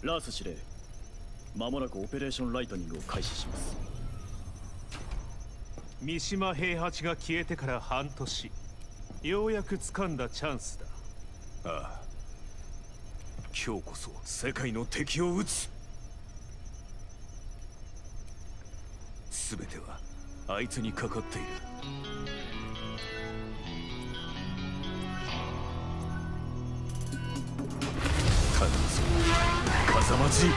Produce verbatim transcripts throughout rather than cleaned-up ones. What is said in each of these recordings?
ラース司令、間もなくオペレーションライトニングを開始します。 三島平八が消えてから半年、ようやく掴んだチャンスだ。 ああ、今日こそ世界の敵を撃つ。全てはあいつにかかっている。頼むぞ風間じい。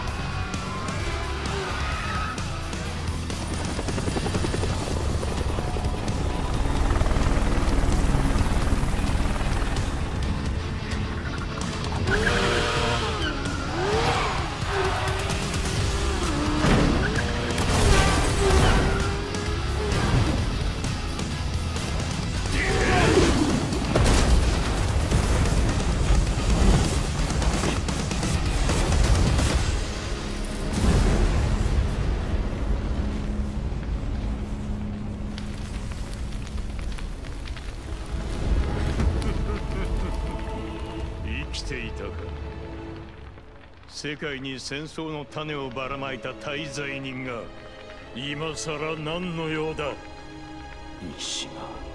世界に戦争の種をばらまいた大罪人が今さら何の用だ。三島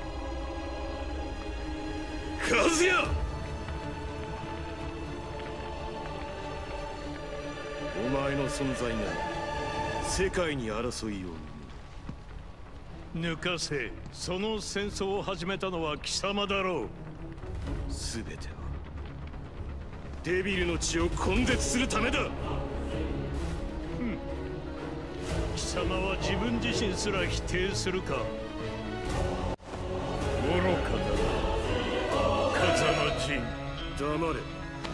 和也、お前の存在が世界に争いを生む。抜かせ。その戦争を始めたのは貴様だろう。全てはデビルの血を根絶するためだ。貴様は自分自身すら否定するか。愚かだな風間陣。黙れ。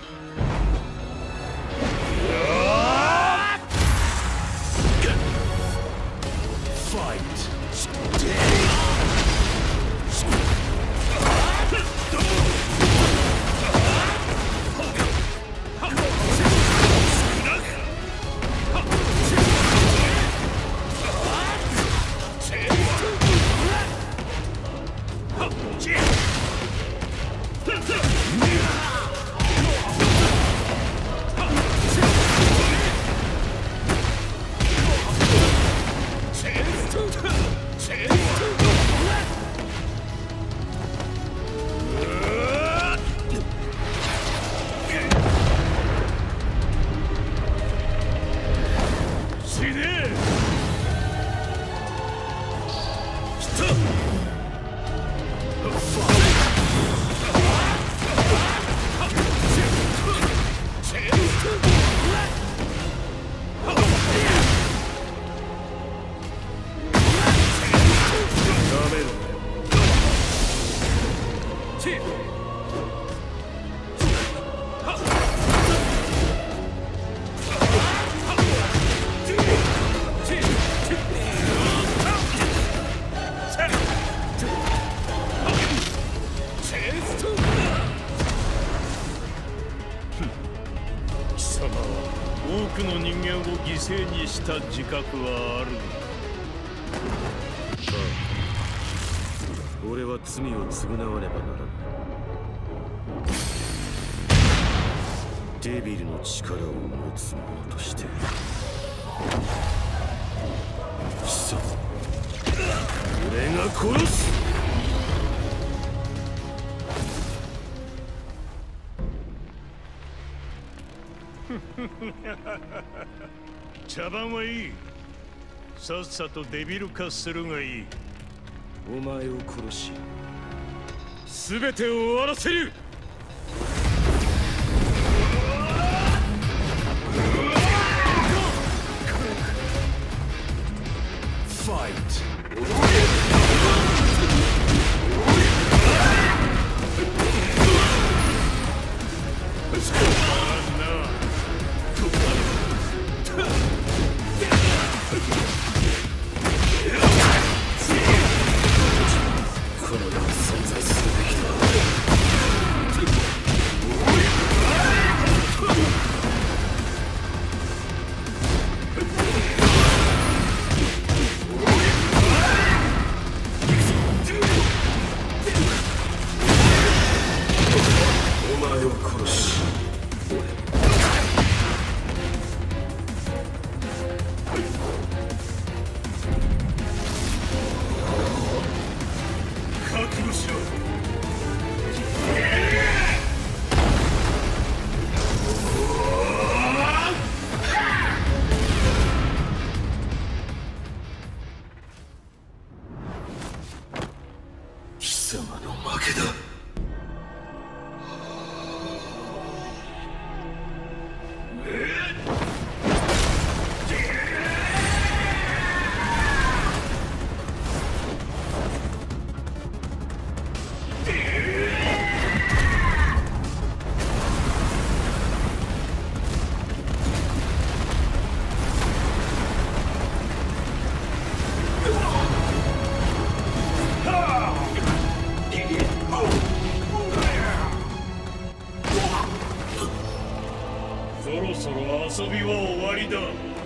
ファイト。多くの人間を犠牲にした自覚はある。ああ、俺は罪を償わねばならない。デビルの力を持つ者として貴様、俺が殺す。茶番はいい。さっさとデビル化するがいい。お前を殺し全てを終わらせる。ファイト。この世に存在するべきだ。お前を殺し、俺貴様の負けだ。そろそろ遊びは終わりだ。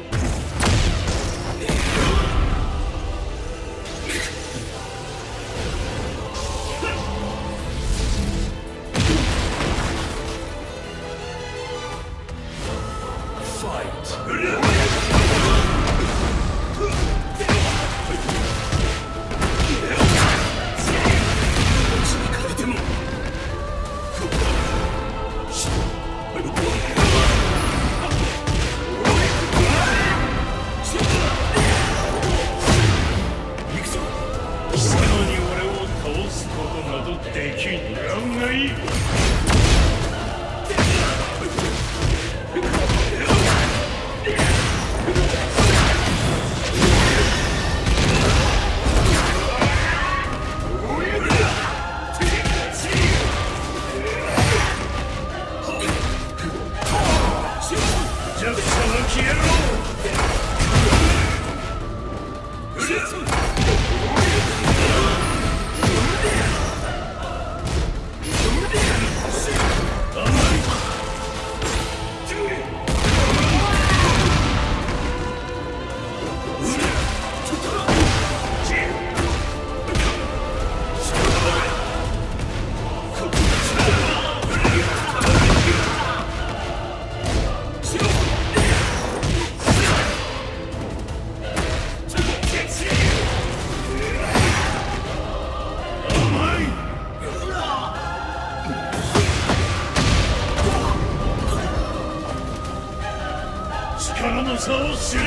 力の差を知れ。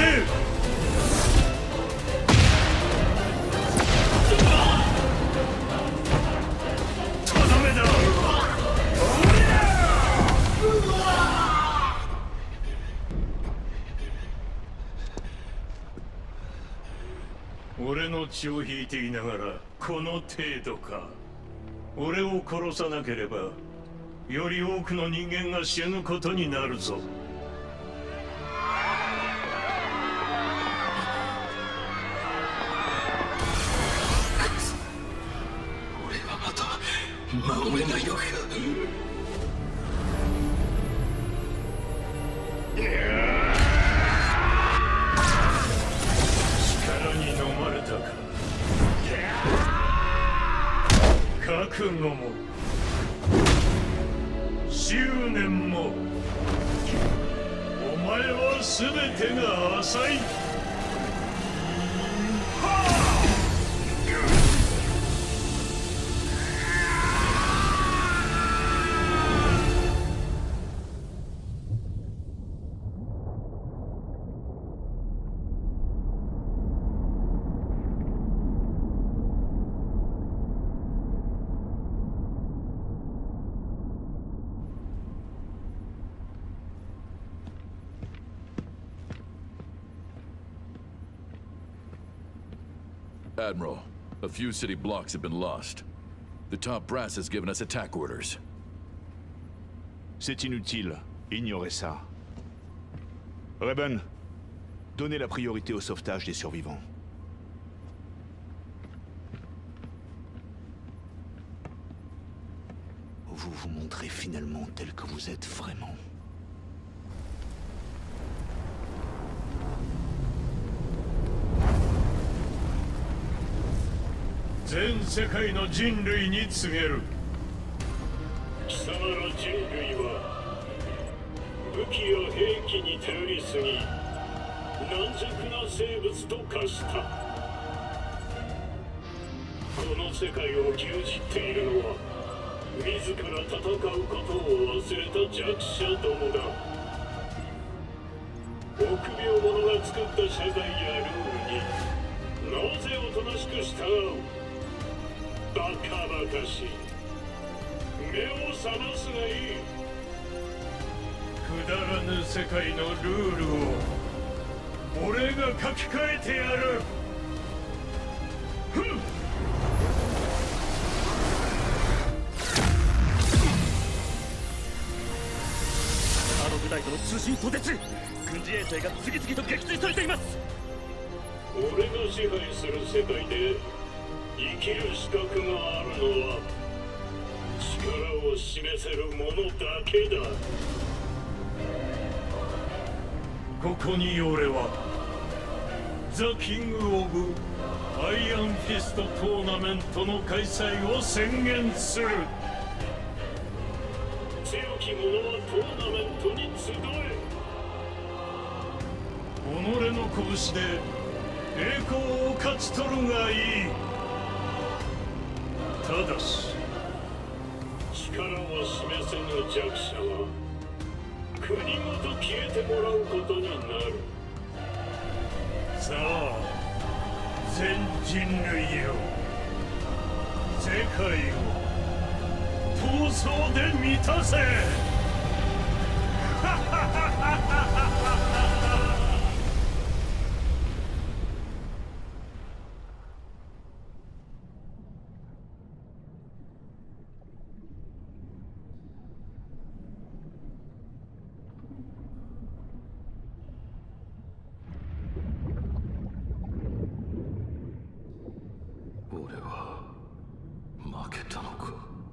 とどめだ。俺の血を引いていながらこの程度か。俺を殺さなければより多くの人間が死ぬことになるぞ。守れないのか。力に飲まれたか。覚悟も執念もお前は全てが浅い。 Admiral, a few city blocks have been lost. The top brass has given us attack orders. C'est inutile. Ignorez ça. Raven, donnez la priorité au sauvetage des survivants. Vous vous montrez finalement tel que vous êtes vraiment. Zen世界の人類に告げる。貴様ら人類は武器や兵器に頼りすぎ、軟弱な生物と化した。この世界を牛耳っているのは自ら戦うことを忘れた弱者どもだ。臆病者が作った社会やルールになぜおとなしく従う。 バカバカしい。目を覚ますがいい。くだらぬ世界のルールを俺が書き換えてやる。ふん。 あの部隊との通信途絶。軍事衛星が次々と撃墜されています。 俺が支配する世界で生きる資格があるのは力を示せる者だけだ。ここに俺はザ・キング・オブ・アイアンフィストトーナメントの開催を宣言する。強き者はトーナメントに集え。己の拳で栄光を勝ち取るがいい。ただし力を示せぬ弱者は国ごと消えてもらうことになる。さあ全人類よ、世界を闘争で満たせ。 俺は負けたのか。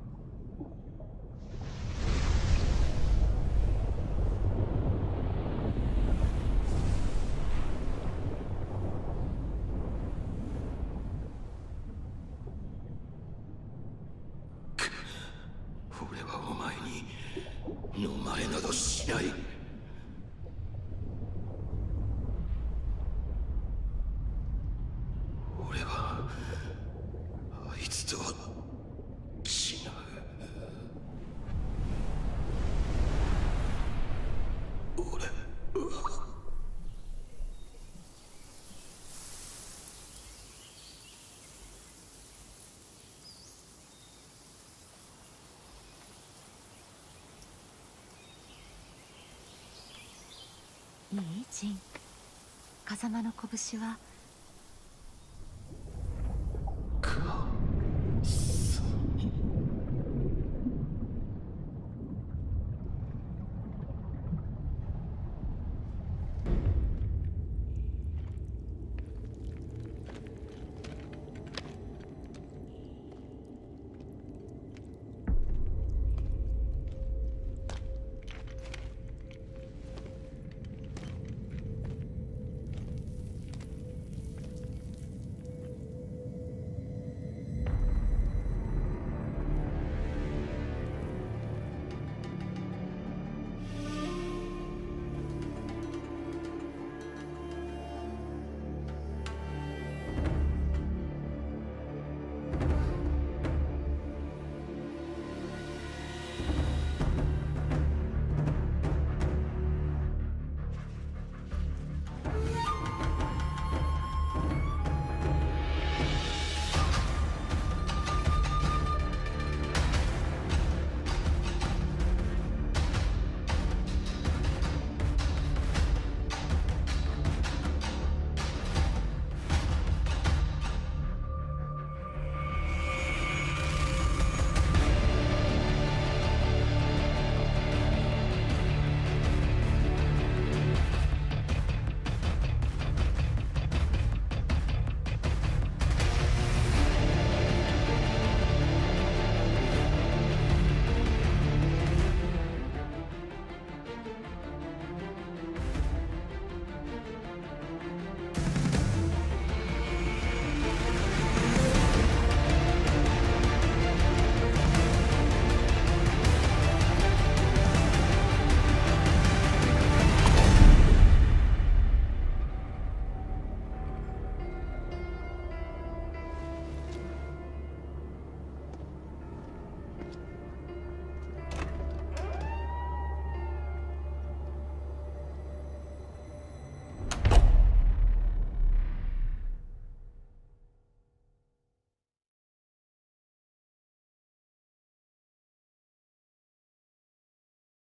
俺はお前に飲まれなどしない。俺はあいつとは違う。俺はいいジン。風間の拳は